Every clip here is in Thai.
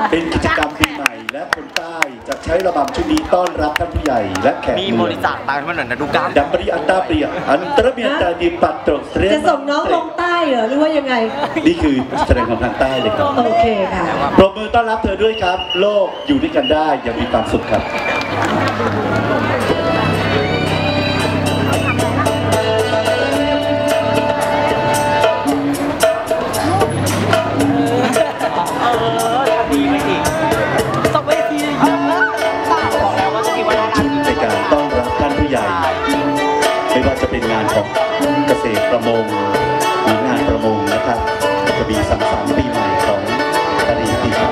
เป็นกิจกรรมปีใหม่และคนใต้จะใช้ระบำชุดนี้ต้อนรับท่านผู้ใหญ่และแขกมีบริจาคตังค์มาหน่อยนะดูกันดัมบริอันตาเปรียอันตรเมียตาดิปัตโตรจะส่งน้องลงใต้เหรอหรือว่ายังไงนี่คือแสดงความทางใต้เลยครับโอเคค่ะปรบมือต้อนรับเธอด้วยครับโลกอยู่ด้วยกันได้อย่างมีความสุขครับไม่ว่าจะเป็นงานของเกษตรประมงหรืองานประมงนะครับจะมีสังสรรค์ปีใหม่ของตะลีปีครับ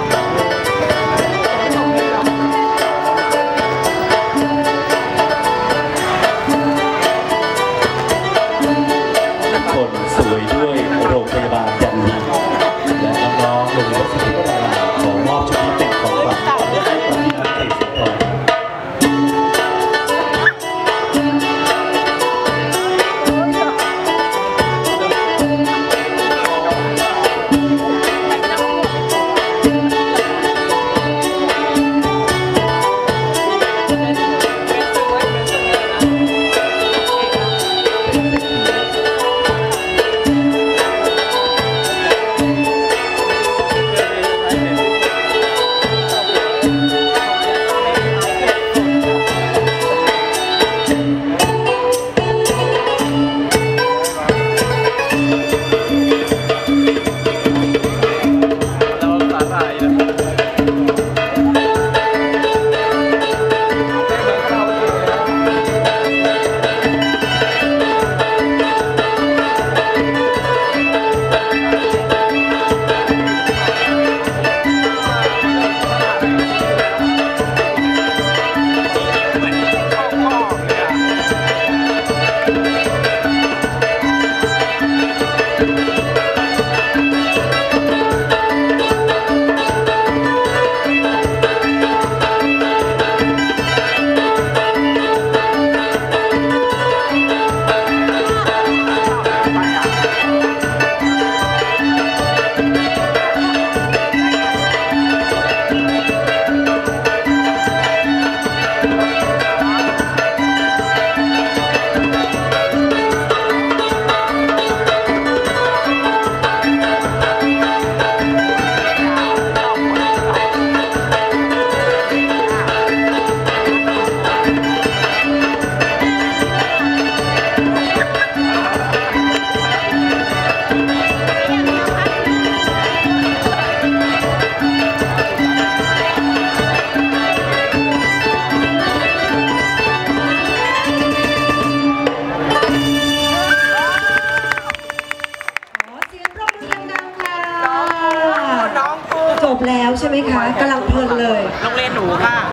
ทุกคนสวยด้วยโรงพยาบาลยันดีและน้องๆโรงเรียนศิลปาขอมอบชุดนี้เป็นของขวัญให้กับพี่นักเตะสุดหล่อจบแล้วใช่ไหมคะกำลังเพลินเลยโรงเรียนหนูค่ะ